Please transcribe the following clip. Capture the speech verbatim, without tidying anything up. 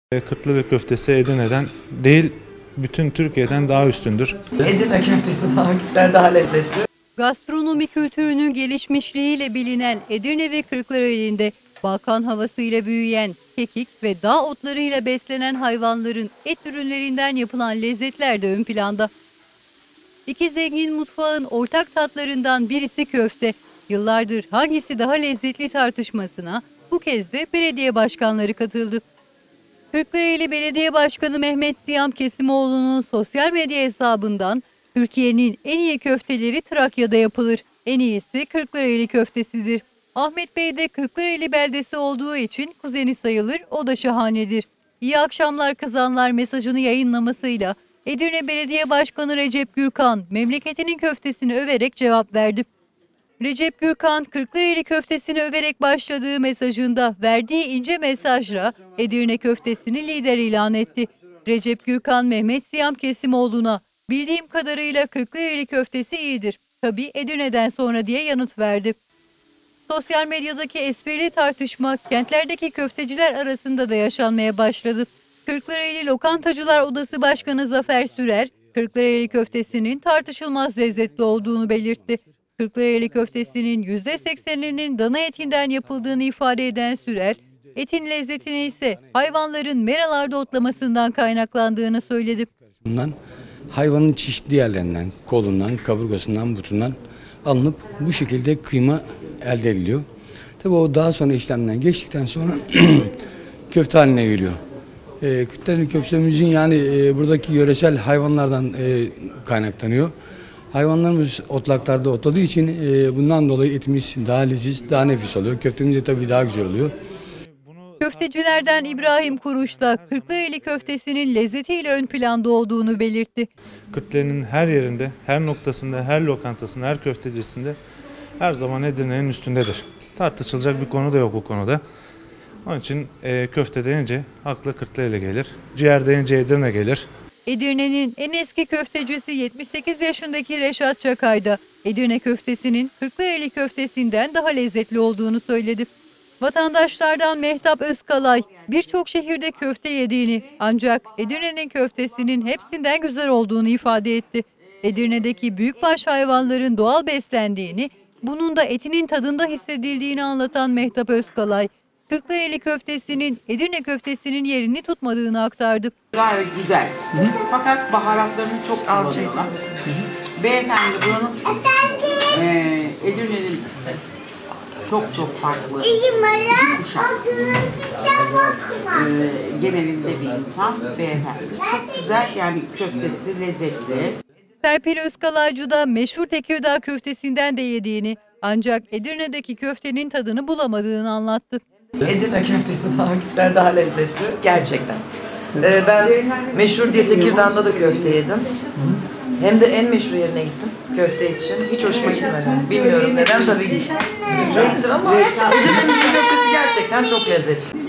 Kırklareli köftesi Edirne'den değil, bütün Türkiye'den daha üstündür. Edirne köftesi daha güzel, daha lezzetli. Gastronomi kültürünün gelişmişliğiyle bilinen Edirne ve Kırklareli'nde Balkan havasıyla büyüyen, kekik ve dağ otlarıyla beslenen hayvanların et ürünlerinden yapılan lezzetler de ön planda. İki zengin mutfağın ortak tatlarından birisi köfte. Yıllardır hangisi daha lezzetli tartışmasına bu kez de belediye başkanları katıldı. Kırklareli Belediye Başkanı Mehmet Siyam Kesimoğlu'nun sosyal medya hesabından Türkiye'nin en iyi köfteleri Trakya'da yapılır. En iyisi Kırklareli köftesidir. Ahmet Bey de Kırklareli beldesi olduğu için kuzeni sayılır, o da şahanedir. İyi akşamlar kızanlar mesajını yayınlamasıyla Edirne Belediye Başkanı Recep Gürkan memleketinin köftesini överek cevap verdi. Recep Gürkan, Kırklareli köftesini överek başladığı mesajında verdiği ince mesajla Edirne köftesini lider ilan etti. Recep Gürkan, Mehmet Siyam Kesimoğlu'na bildiğim kadarıyla Kırklareli köftesi iyidir, tabii Edirne'den sonra diye yanıt verdi. Sosyal medyadaki esprili tartışma kentlerdeki köfteciler arasında da yaşanmaya başladı. Kırklareli Lokantacılar Odası Başkanı Zafer Sürer, Kırklareli köftesinin tartışılmaz lezzetli olduğunu belirtti. Kırklareli köftesinin yüzde sekseninin dana etinden yapıldığını ifade eden Sürer, etin lezzetini ise hayvanların meralarda otlamasından kaynaklandığını söyledi. Bundan hayvanın çeşitli yerlerinden, kolundan, kaburgasından, butundan alınıp bu şekilde kıyma elde ediliyor. Tabii o daha sonra işlemden geçtikten sonra köfte haline geliyor. E, Kırklareli köftemizin yani e, buradaki yöresel hayvanlardan e, kaynaklanıyor. Hayvanlarımız otlaklarda otladığı için e, bundan dolayı etimiz daha leziz, daha nefis oluyor. Köftemiz de tabii daha güzel oluyor. Köftecilerden İbrahim Kuruş da Kırklareli köftesinin lezzetiyle ön planda olduğunu belirtti. Kırklareli'nin her yerinde, her noktasında, her lokantasında, her köftecisinde her zaman Edirne'nin üstündedir. Tartışılacak bir konu da yok bu konuda. Onun için e, köfte deyince akla Kırklareli gelir, ciğer deyince Edirne gelir. Edirne'nin en eski köftecisi yetmiş sekiz yaşındaki Reşat Çakay da Edirne köftesinin Kırklareli köftesinden daha lezzetli olduğunu söyledi. Vatandaşlardan Mehtap Özkalay birçok şehirde köfte yediğini ancak Edirne'nin köftesinin hepsinden güzel olduğunu ifade etti. Edirne'deki büyükbaş hayvanların doğal beslendiğini, bunun da etinin tadında hissedildiğini anlatan Mehtap Özkalay, Kırklareli köftesinin Edirne köftesinin yerini tutmadığını aktardı. Gayet güzel. Hı -hı. Fakat baharatlarını çok alçaklar. Beyefendi buranın e, Edirne'nin çok çok farklı iki kuşak e, genelinde bir insan beyefendi. Çok güzel yani köftesi lezzetli. Serpil Özkalaycı da meşhur Tekirdağ köftesinden de yediğini ancak Edirne'deki köftenin tadını bulamadığını anlattı. Edirne köftesi daha güzel, daha lezzetli gerçekten. Ee, ben meşhur diye Tekirdağ'da da köfte yedim. Hem de en meşhur yerine gittim köfte için. Hiç hoşuma gitmedi. Bilmiyorum neden, tabii güzeldir ama Edirne'mizin köftesi gerçekten çok lezzetli.